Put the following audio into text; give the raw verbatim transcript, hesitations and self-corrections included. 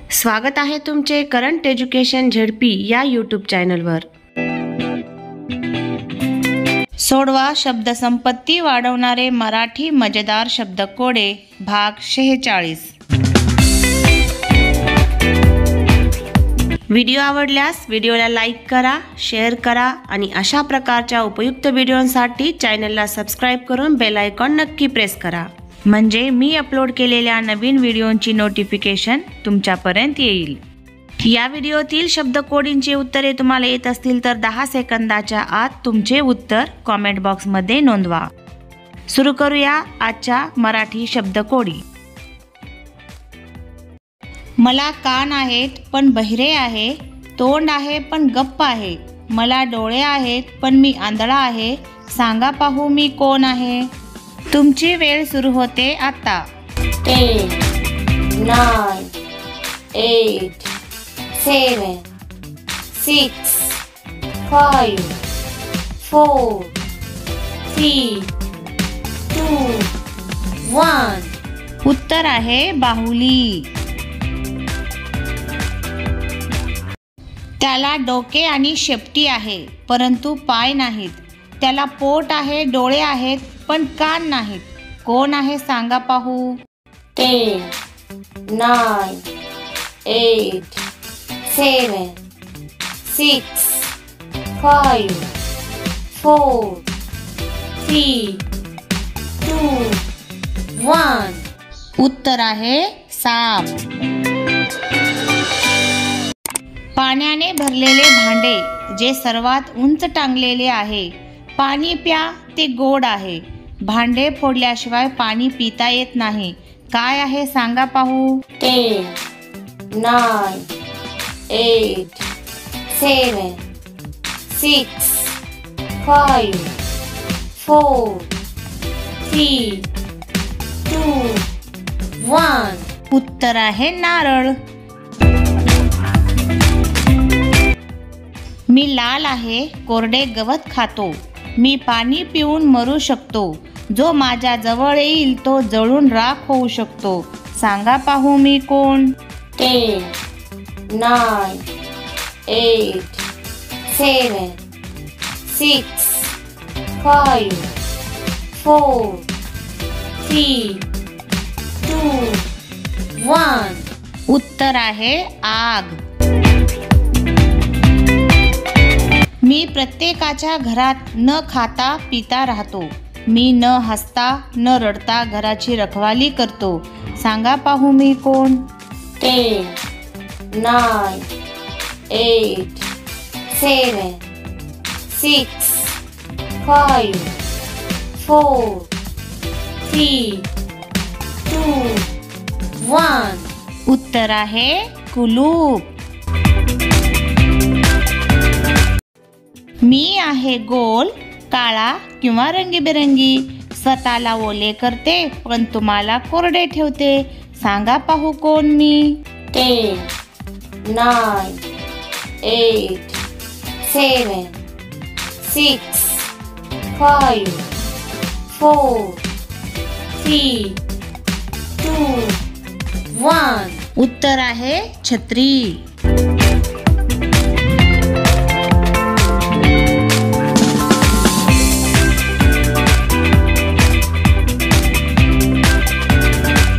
स्वागत आहे तुमचे करंट एज्युकेशन झेडपी या यूट्यूब चॅनलवर। सोडवा शब्दसंपत्ती वाढवणारे मराठी मजेदार शब्दकोडे भाग शेहेचाळीस। व्हिडिओ आवडल्यास व्हिडिओला लाईक करा, शेअर करा आणि अशा प्रकारच्या उपयुक्त व्हिडिओंसाठी चॅनलला सबस्क्राइब करून बेल आयकॉन नक्की प्रेस करा, म्हणजे मी अपलोड केलेल्या नवीन व्हिडिओंची नोटिफिकेशन तुमच्यापर्यंत येईल। या व्हिडिओतील शब्दकोडींची उत्तरे तुम्हाला येत असतील तर दहा सेकंदाच्या आत तुमचे उत्तर कमेंट बॉक्समध्ये नोंदवा। सुरू करूया आजच्या मराठी शब्दकोडी। मला कान आहेत पण बहिरे आहे, तोंड आहे पण गप्प आहे, मला डोळे आहेत पण मी आंधळा आहे, सांगा पाहू मी कोण आहे। तुमची वेळ सुरू होते आता। Ten, nine, eight, seven, six, five, four, three, two, one. उत्तर आहे बाहुली। त्याला डोके आणि शेपटी आहे परंतु पाय नाहीत, त्याला पोट आहे, डोळे आहेत पण कान नाहीत, कोण आहे सांगा पाहू। Ten, nine, eight, seven, six, five, four, three, two, one. उत्तर आहे साप। पाण्याने भरलेले भांडे जे सर्वात उंच टांगलेले आहे, पाणी प्या ते गोड आहे, भांडे फोडल्याशिवाय पाणी पिता येत नाही, काय आहे सांगा पाहू। Ten, nine, eight, seven, six, five, four, three, two, one. उत्तर आहे नारळ। मी लाल आहे, कोरडे गवत खातो, मी पाणी पिऊन मरू शकतो, जो माझ्या जवळ येईल तो जळून राख होऊ शकतो, सांगा पाहू मी कोण। Ten, nine, eight, seven, six, five, four, three, two, one. उत्तर आहे आग। मी प्रत्येकाच्या घरात न खाता पिता राहतो, मी न हसता न रडता घराची रखवाली करतो, सांगा पाहू मी कोण। Ten, nine, eight, seven, six, five, four, three, two, one. उत्तर आहे कुलूप। मी आहे गोल, काळा किंवा रंगीबेरंगी, स्वतःला ओले करते पण तुम्हाला कोरडे ठेवते, सांगा पाहू कोण मी। Ten, nine, eight, seven, six, five, four, three, two, one. उत्तर आहे छत्री।